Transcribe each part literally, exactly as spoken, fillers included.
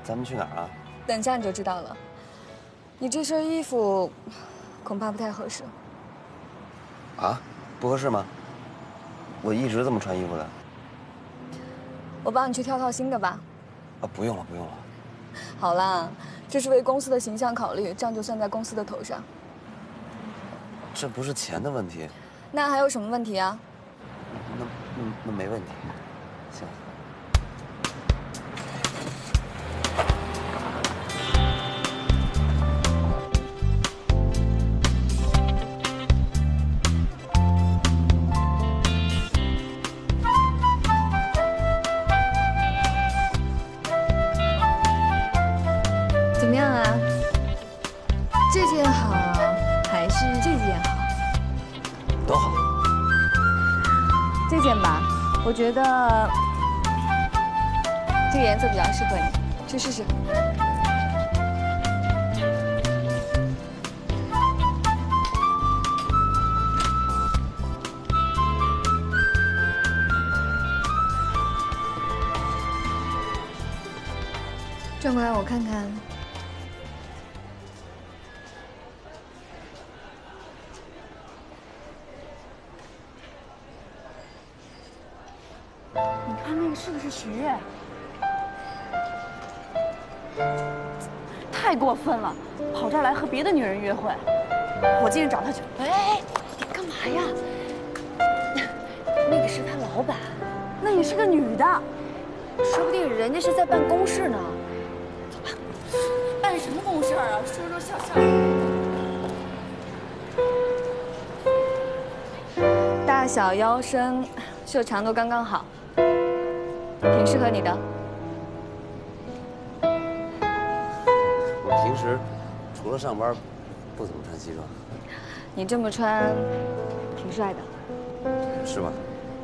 咱们去哪儿啊？ 等下你就知道了。你这身衣服恐怕不太合适。 啊？不合适吗？我一直这么穿衣服的。 我帮你去挑套新的吧。 啊，不用了，不用了。 好啦，这是为公司的形象考虑，这样就算在公司的头上。 这不是钱的问题。 那还有什么问题啊？ 那那那没问题。行。 怎么样啊？这件好还是这件好？ 都好。 这件吧，我觉得这个颜色比较适合你，去试试。转过来我看看。 你看那个是不是徐悦？太过分了，跑这儿来和别的女人约会。我今天找他去。 哎，你干嘛呀？那个是他老板， 那也是个女的， 说不定人家是在办公室呢。走吧。 办什么公事啊？说说笑笑。 大小腰身，袖长度刚刚好。 挺适合你的。 我平时除了上班，不怎么穿西装。 你这么穿，挺帅的。 是吧？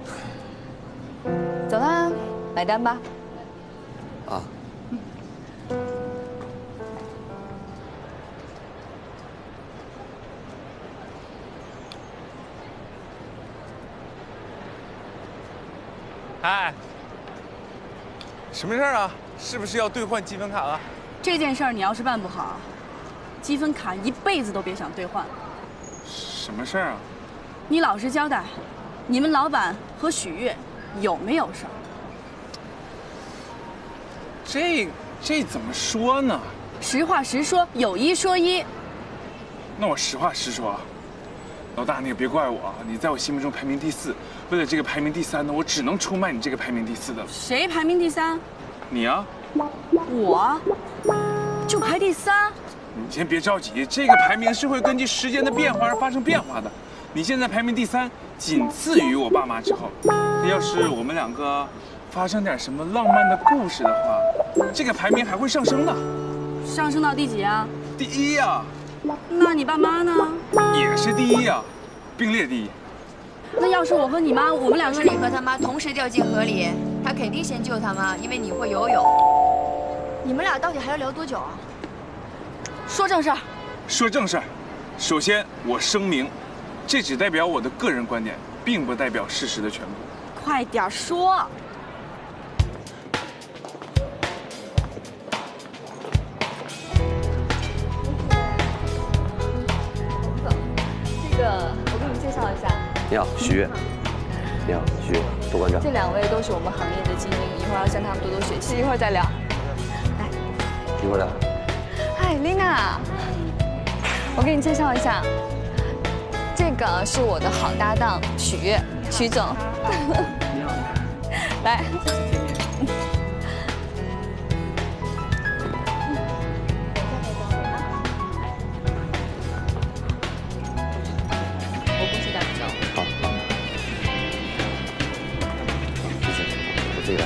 走啦，买单吧。 啊。 嗨。 什么事儿啊？是不是要兑换积分卡了？ 这件事儿你要是办不好，积分卡一辈子都别想兑换了。 什么事儿啊？ 你老实交代，你们老板和许悦有没有事儿？ 这这怎么说呢？ 实话实说，有一说一。 那我实话实说，老大，那个别怪我，你在我心目中排名第四。 为了这个排名第三呢，我只能出卖你这个排名第四的了。 谁排名第三？ 你啊。 我就排第三。 你先别着急，这个排名是会根据时间的变化而发生变化的。你现在排名第三，仅次于我爸妈之后。要是我们两个发生点什么浪漫的故事的话，这个排名还会上升的。 上升到第几啊？ 第一呀。 那你爸妈呢？ 也是第一呀，并列第一。 那要是我和你妈，我们两个你和他妈同时掉进河里，他肯定先救他妈，因为你会游泳。你们俩到底还要聊多久啊？ 说正事儿。 说正事儿。首先，我声明，这只代表我的个人观点，并不代表事实的全部。 快点说。 这个我给你介绍一下。 你好，许悦。你好，许悦，杜馆长。 这两位都是我们行业的精英，一会儿要向他们多多学习。一会儿再聊。来， 一会儿聊。 嗨，Lina，我给你介绍一下，这个是我的好搭档许悦，许总。 你好。 来。我过去带你走。 好，好，谢谢，我自己来。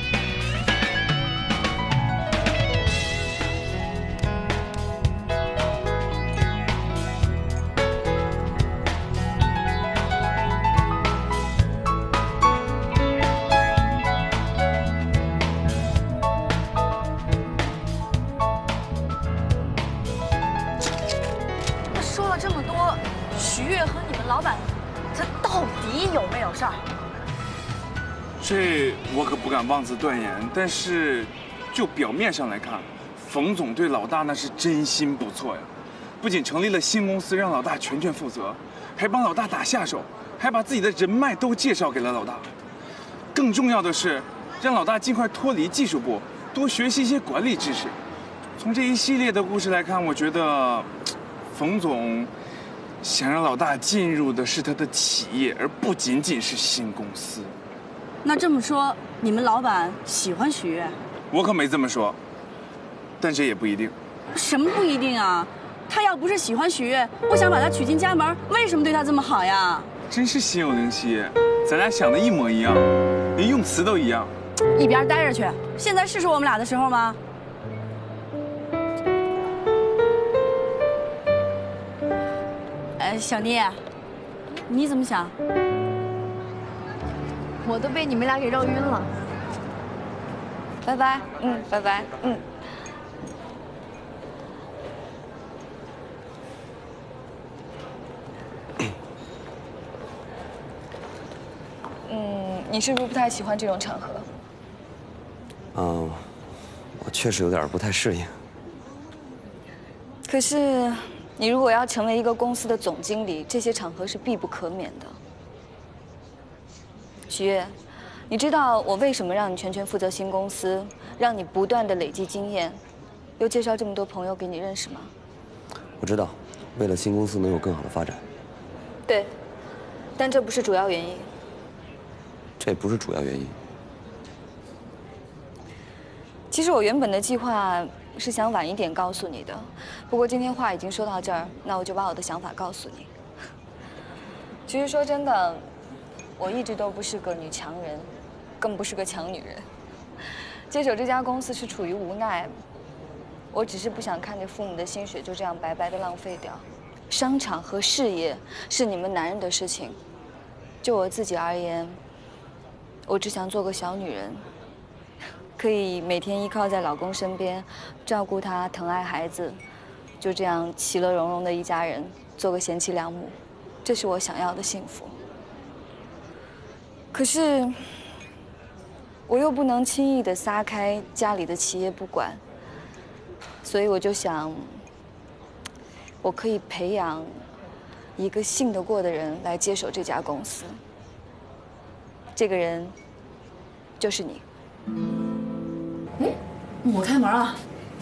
那说了这么多，徐悦和你们老板，他到底有没有事儿？ 这我可不敢妄自断言，但是就表面上来看，冯总对老大那是真心不错呀，不仅成立了新公司让老大全权负责，还帮老大打下手，还把自己的人脉都介绍给了老大。更重要的是，让老大尽快脱离技术部，多学习一些管理知识。从这一系列的故事来看，我觉得冯总想让老大进入的是他的企业，而不仅仅是新公司。 那这么说，你们老板喜欢许悦？ 我可没这么说，但这也不一定。 什么不一定啊？他要不是喜欢许悦，不想把他娶进家门，为什么对他这么好呀？ 真是心有灵犀，咱俩想的一模一样，连用词都一样。 一边待着去！现在是说我们俩的时候吗？哎，小妮，你怎么想？ 我都被你们俩给绕晕了。 拜拜，嗯，拜拜，嗯。嗯，你是不是不太喜欢这种场合？ 嗯，我确实有点不太适应。 可是，你如果要成为一个公司的总经理，这些场合是必不可免的。许悦，你知道我为什么让你全权负责新公司，让你不断的累积经验，又介绍这么多朋友给你认识吗？ 我知道，为了新公司能有更好的发展。 对，但这不是主要原因。 这不是主要原因。 其实我原本的计划是想晚一点告诉你的，不过今天话已经说到这儿，那我就把我的想法告诉你。其实说真的，我一直都不是个女强人，更不是个强女人。接手这家公司是处于无奈，我只是不想看着父母的薪水就这样白白的浪费掉。商场和事业是你们男人的事情，就我自己而言，我只想做个小女人，可以每天依靠在老公身边，照顾他，疼爱孩子，就这样其乐融融的一家人，做个贤妻良母，这是我想要的幸福。可是，我又不能轻易的撒开家里的企业不管，所以我就想，我可以培养一个信得过的人来接手这家公司。这个人就是你。 哎，我开门啊！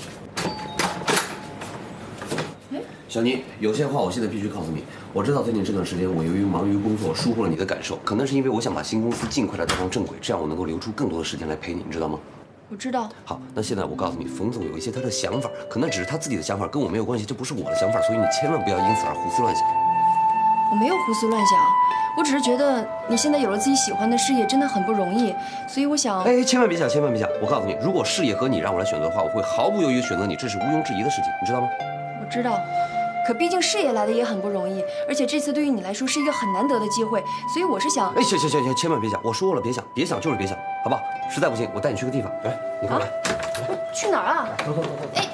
小妮，有些话我现在必须告诉你。我知道最近这段时间我由于忙于工作，疏忽了你的感受，可能是因为我想把新公司尽快的带上正轨，这样我能够留出更多的时间来陪你，你知道吗？ 我知道。 好，那现在我告诉你，冯总有一些他的想法，可能只是他自己的想法，跟我没有关系，这不是我的想法，所以你千万不要因此而胡思乱想。 我没有胡思乱想，我只是觉得你现在有了自己喜欢的事业，真的很不容易，所以我想…… 哎，千万别想，千万别想！我告诉你，如果事业和你让我来选择的话，我会毫不犹豫选择你，这是毋庸置疑的事情，你知道吗？ 我知道。可毕竟事业来的也很不容易，而且这次对于你来说是一个很难得的机会，所以我是想…… 哎，行行行行，千万别想！我说了，别想，别想就是别想，好不好？实在不行，我带你去个地方，来，你跟我来。 去哪儿啊？ 走走走走。 哎。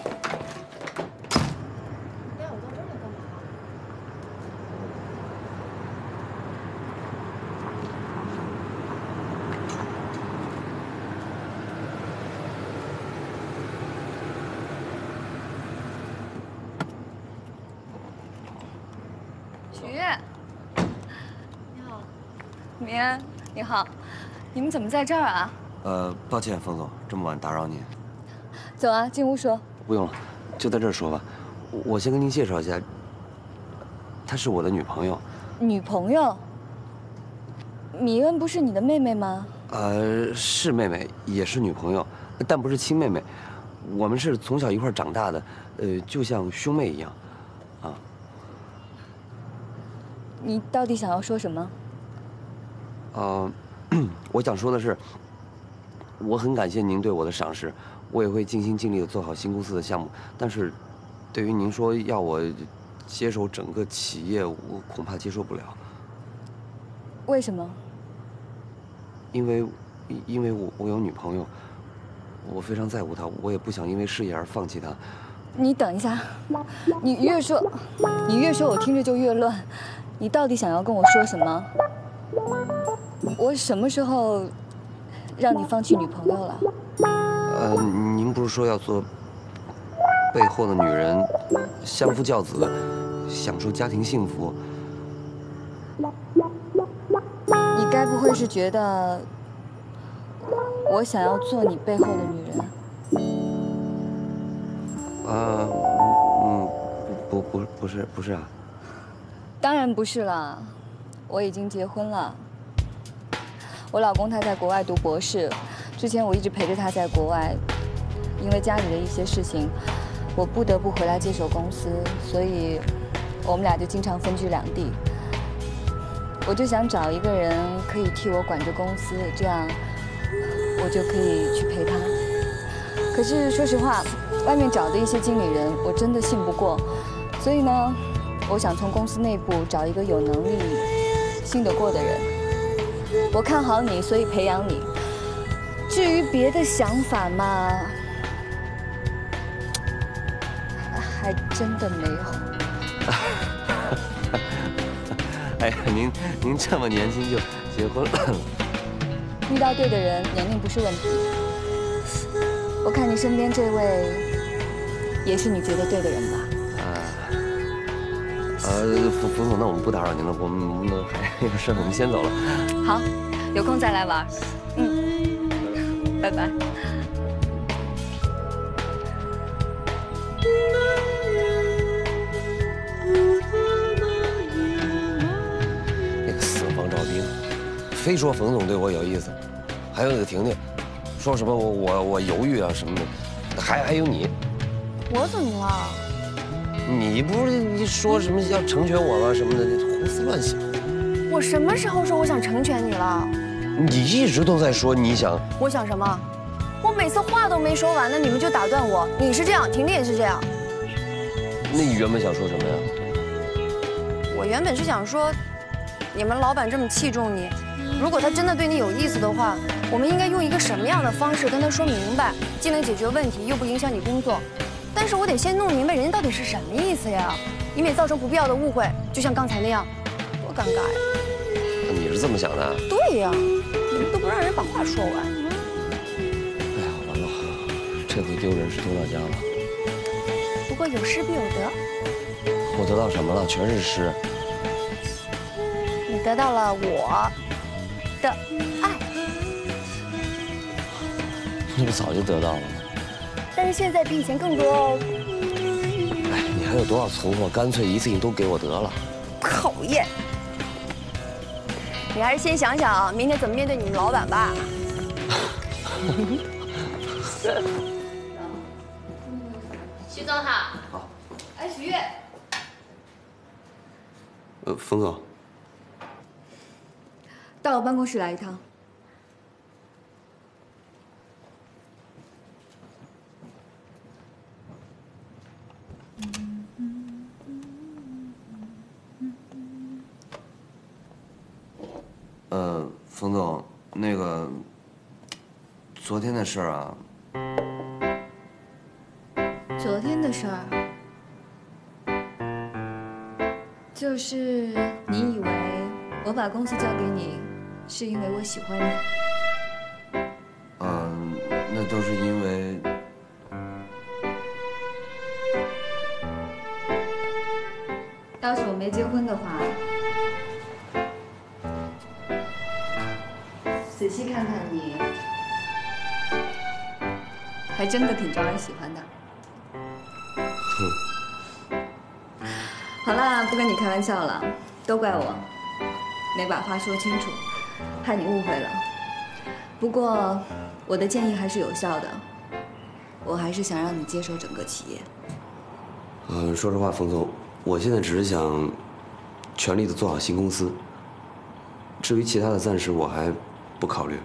许悦，你好，明安，你好，你们怎么在这儿啊？ 呃，抱歉，冯总，这么晚打扰您。 走啊，进屋说。 不用了，就在这儿说吧。我先跟您介绍一下，她是我的女朋友。 女朋友？米恩不是你的妹妹吗？ 呃，是妹妹，也是女朋友，但不是亲妹妹。我们是从小一块儿长大的，呃，就像兄妹一样，啊。 你到底想要说什么？ 呃，我想说的是，我很感谢您对我的赏识，我也会尽心尽力的做好新公司的项目。但是，对于您说要我接手整个企业，我恐怕接受不了。 为什么？ 因为，因为我我有女朋友，我非常在乎她，我也不想因为事业而放弃她。 你等一下，你越说，你越说我听着就越乱。你到底想要跟我说什么？我什么时候让你放弃女朋友了？ 呃，您们不是说要做背后的女人，相夫教子，享受家庭幸福？ 你该不会是觉得我想要做你背后的女人？ 啊，嗯，不不不不是不是啊。 当然不是啦，我已经结婚了。我老公他在国外读博士，之前我一直陪着他在国外，因为家里的一些事情，我不得不回来接手公司，所以我们俩就经常分居两地。我就想找一个人可以替我管着公司，这样我就可以去陪他。可是说实话，外面找的一些经理人，我真的信不过，所以呢，我想从公司内部找一个有能力、信得过的人。我看好你，所以培养你。至于别的想法嘛，还真的没有。 哎呀，您您这么年轻就结婚了， 遇到对的人，年龄不是问题。我看你身边这位，也是你觉得对的人吧？ 啊，呃，冯冯总，那我们不打扰您了，我们我们还有事，我们先走了。 好，有空再来玩。嗯，拜拜。 那个四方招兵，非说冯总对我有意思，还有那个婷婷，说什么我我我犹豫啊什么的，还还有你， 我怎么了？ 你不是说什么要成全我吗？什么的，胡思乱想。 我什么时候说我想成全你了？ 你一直都在说你想， 我想什么？我每次话都没说完呢，你们就打断我。你是这样，婷婷也是这样。 那你原本想说什么呀？ 我原本是想说，你们老板这么器重你，如果他真的对你有意思的话，我们应该用一个什么样的方式跟他说明白，既能解决问题，又不影响你工作。但是我得先弄明白人家到底是什么意思呀，以免造成不必要的误会。就像刚才那样，多尴尬呀！ 你是这么想的？ 对呀，你们都不让人把话说完。 哎呀，完了，这回丢人是丢到家了。 不过有失必有得。 我得到什么了？全是失。 你得到了我的爱。 你不早就得到了吗？ 但是现在比以前更多哦。 哎，你还有多少存货？干脆一次性都给我得了。 讨厌！你还是先想想明天怎么面对你们老板吧。 徐总好。 好。 哎，许悦。 呃，冯总， 到我办公室来一趟。 呃，冯总，那个昨天的事儿啊， 昨天的事儿，就是你以为我把公司交给你，是因为我喜欢你？ 嗯，那都是因为要是我没结婚的话，仔细看看你，还真的挺招人喜欢的。好啦，不跟你开玩笑了，都怪我，没把话说清楚，害你误会了。不过我的建议还是有效的，我还是想让你接手整个企业。 嗯，说实话，冯总，我现在只是想全力的做好新公司。至于其他的，暂时我还不考虑。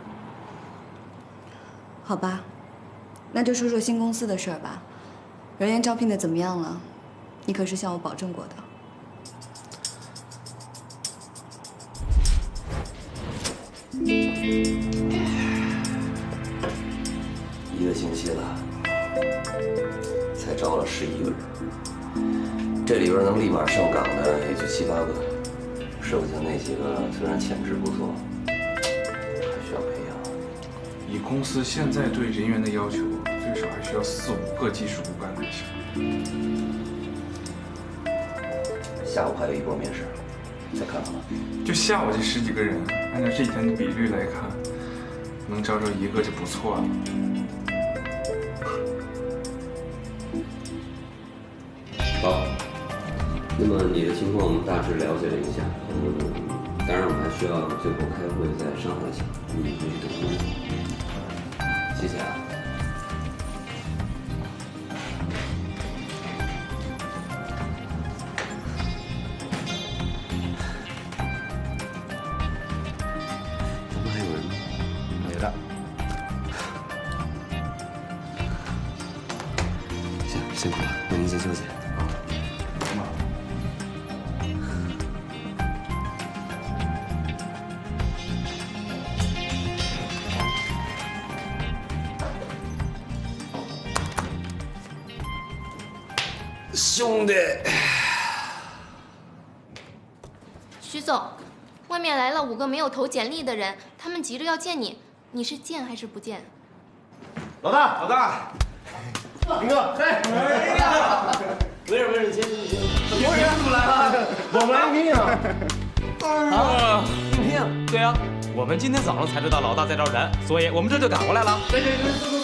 好吧，那就说说新公司的事儿吧。人员招聘的怎么样了？你可是向我保证过的。 一个星期了，才招了十一个人，这里边能立马上岗的也就七八个，剩下那几个虽然潜质不错，还需要培养。 以公司现在对人员的要求，最少还需要四五个技术骨干才行。 下午还有一波面试，再看看吧。 就下午这十几个人，按照这几天的比率来看，能招着一个就不错了。 好，那么你的情况我们大致了解了一下，嗯，当然我们还需要最后开会再商量一下，你回去等工作。谢谢啊。咱们还有人吗？ 没了。 行，辛苦了，那您先休息。兄弟， 徐总，外面来了五个没有投简历的人，他们急着要见你，你是见还是不见？ 老大，老大，林哥，哎，哎呀， 没事没事，你先你先。 有人怎么来了？我们来应聘啊！ 啊，应聘？对呀，我们今天早上才知道老大在招人，所以我们这就赶过来了。 对对对，